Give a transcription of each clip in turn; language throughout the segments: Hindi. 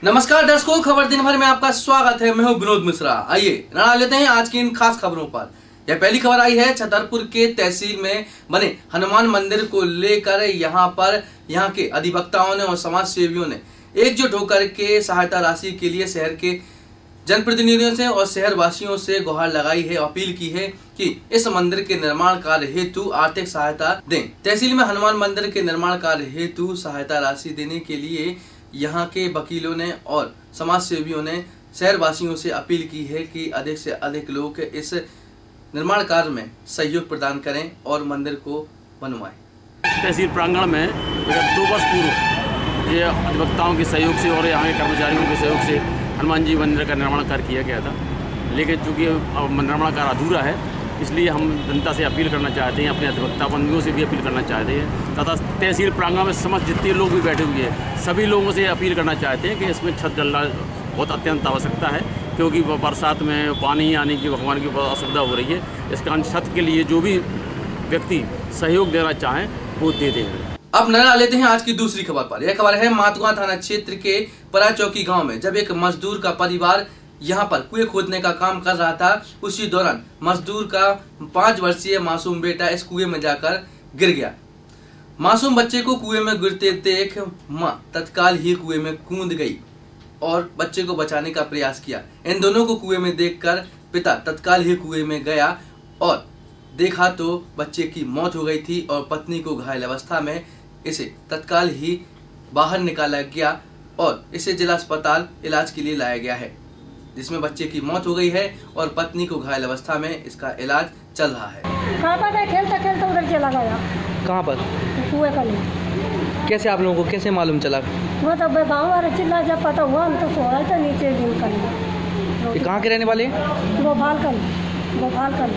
नमस्कार दर्शकों, खबर दिन भर में आपका स्वागत है। मैं हूं विनोद मिश्रा। आइए नजर लेते हैं आज की इन खास खबरों पर। यह पहली खबर आई है छतरपुर के तहसील में बने हनुमान मंदिर को लेकर। यहाँ के अधिवक्ताओं ने और समाज सेवियों ने एकजुट होकर के सहायता राशि के लिए शहर के जनप्रतिनिधियों से और शहर वासियों से गुहार लगाई है, अपील की है कि इस मंदिर के निर्माण कार्य हेतु आर्थिक सहायता दें। तहसील में हनुमान मंदिर के निर्माण कार्य हेतु सहायता राशि देने के लिए यहाँ के वकीलों ने और समाज सेवियों ने शहर वासियों से अपील की है कि अधिक से अधिक लोग इस निर्माण कार्य में सहयोग प्रदान करें और मंदिर को बनवाएं। तहसील प्रांगण में 2 वर्ष पूर्व ये अधिवक्ताओं के सहयोग से और यहाँ के कर्मचारियों के सहयोग से हनुमान जी मंदिर का निर्माण कार्य किया गया था, लेकिन चूँकि निर्माण कार्य अधूरा है इसलिए हम जनता से अपील करना चाहते हैं, अपने अधिवक्ता बंधुओं से भी अपील करना चाहते हैं तथा तहसील प्रांगण में समस्त जितने लोग भी बैठे हुए हैं सभी लोगों से अपील करना चाहते हैं कि इसमें छत डलना बहुत अत्यंत आवश्यकता है, क्योंकि बरसात में पानी आने की भगवान की बहुत असुविधा हो रही है। इस कारण छत के लिए जो भी व्यक्ति सहयोग देना चाहें वो दे दें। अब नजर लेते हैं आज की दूसरी खबर पर। यह खबर है मातुआ थाना क्षेत्र के परा चौकी गाँव में। जब एक मजदूर का परिवार यहाँ पर कुएं खोदने का काम कर रहा था, उसी दौरान मजदूर का 5 वर्षीय मासूम बेटा इस कुएं में जाकर गिर गया। मासूम बच्चे को कुएं में गिरते देख मां तत्काल ही कुएं में कूद गई और बच्चे को बचाने का प्रयास किया। इन दोनों को कुएं में देखकर पिता तत्काल ही कुएं में गया और देखा तो बच्चे की मौत हो गई थी और पत्नी को घायल अवस्था में इसे तत्काल ही बाहर निकाला गया और इसे जिला अस्पताल इलाज के लिए लाया गया है, जिसमें बच्चे की मौत हो गई है और पत्नी को घायल अवस्था में इसका इलाज चल रहा है। कहाँ पर खेलता खेलता उधर चला गया। कहाँ पर? कुएं का नहीं। कैसे आप लोगों को कैसे मालूम चला? वो तो गाँव वाले चिल्ला, जब पता हुआ हम तो सो रहे थे नीचे दिन का। ये कहाँ के रहने वाले हैं? गोपालगंज।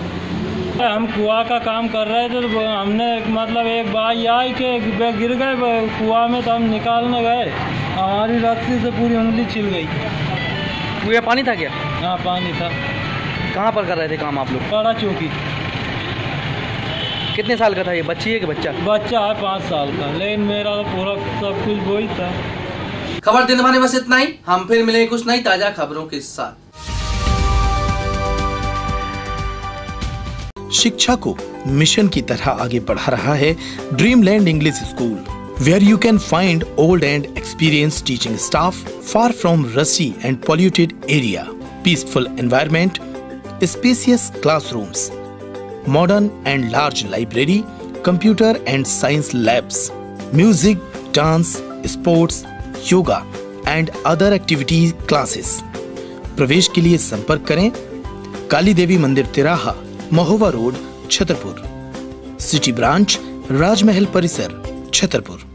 हम कुआं का काम कर रहे थे तो हमने मतलब एक बाई आई के गिर गए कुआं में, तो हम निकालने गए, हमारी रस्सी से पूरी उंगली छिल गई। कुएं पानी था क्या? हाँ पानी था। कहाँ पर कर रहे थे काम आप लोग? परा चौकी। कितने साल का था ये? बच्ची है कि बच्चा? बच्चा है 5 साल का, लेकिन मेरा तो पूरा सब कुछ वही था। खबर दिन भर में बस इतना ही। हम फिर मिलेंगे कुछ नई ताजा खबरों के साथ। शिक्षा को मिशन की तरह आगे बढ़ा रहा है Dreamland English school, where you can find old and experienced teaching staff far from rusty and polluted area, peaceful environment, spacious classrooms, modern and large library, computer and science labs, music, dance, sports, yoga and other activity classes। प्रवेश के लिए संपर्क करें काली देवी मंदिर तिराहा, Mahoba road, Chhatarpur. City branch, Rajmahal परिसर, छतरपुर।